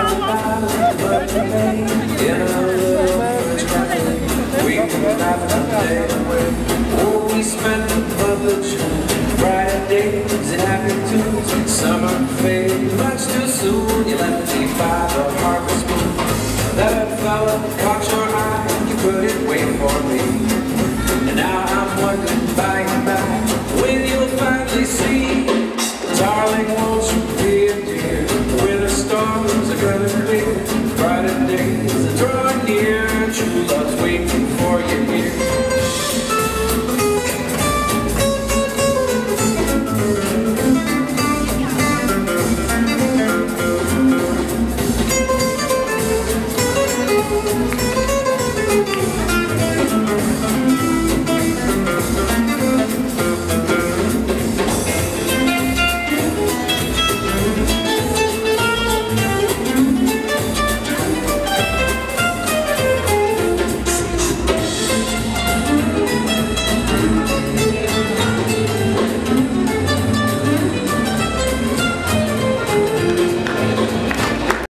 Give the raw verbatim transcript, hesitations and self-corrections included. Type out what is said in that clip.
but you made in a little cafe. We were having a day. Oh, we spent the beach, bright days and happy tunes. Summer faded much too soon. You left me by the harvest moon. That fella caught your eye, you couldn't wait for me. And now I'm wondering by and by when you'll finally see. Darling, won't you be a dear? When the storms are gonna clear,